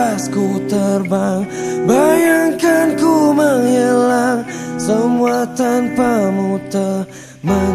nafasku terbang, bayangkan ku menghilang, semua tanpamu teman.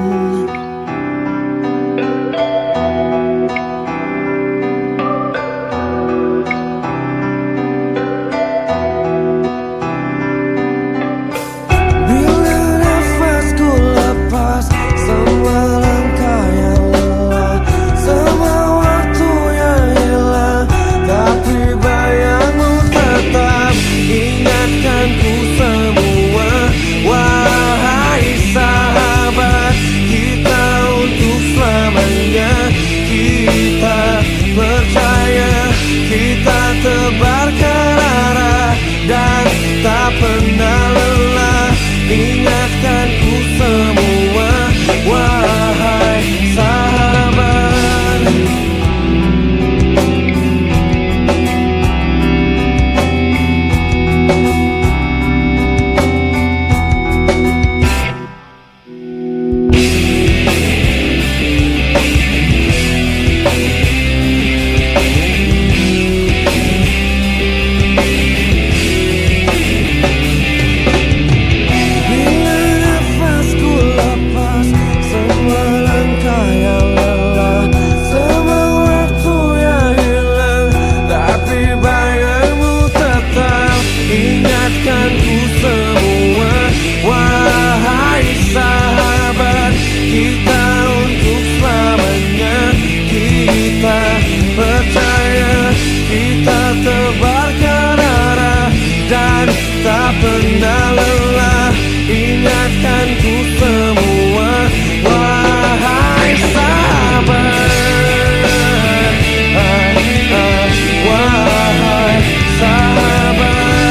Bila nafasku lepas, semua langkah yang lelah, semua waktu yang hilang, tapi bayangmu tetap ingatkanku semua. Wahai sahabat, kita untuk selamanya, kita percaya, kita tebarkan arah dan tak pernah lelah. Ingatkanku semua, wahai sahabat. Ingatkanku semua, wahai sahabat, kita untuk selamanya, kita percaya, kita tebarkan arah dan tak pernah lelah. Ingatkanku semua, wahai sahabat, wahai sahabat.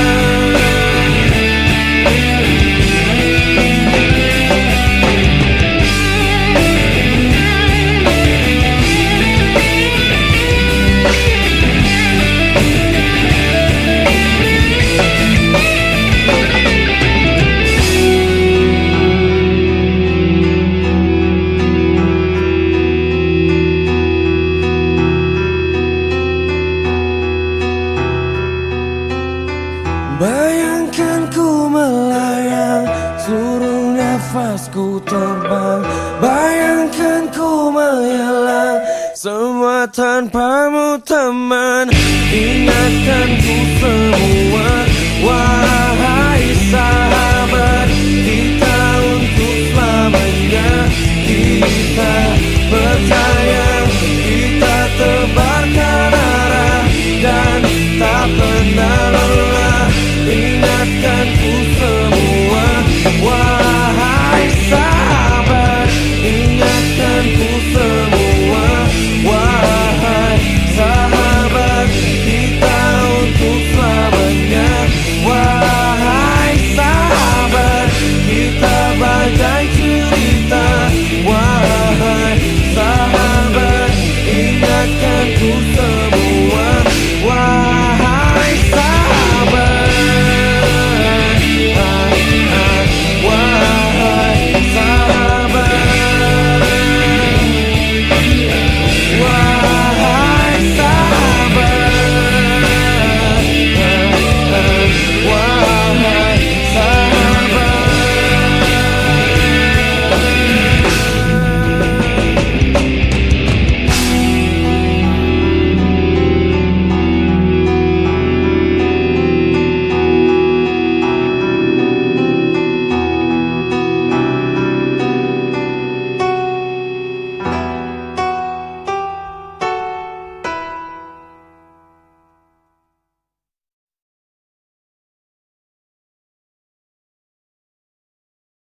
Bayangkan ku melayang, seluruh nafasku terbang, bayangkan ku menghilang, semua tanpamu teman. Ingatkanku semua, wahai sahabat, kita untuk selamanya, kita percaya.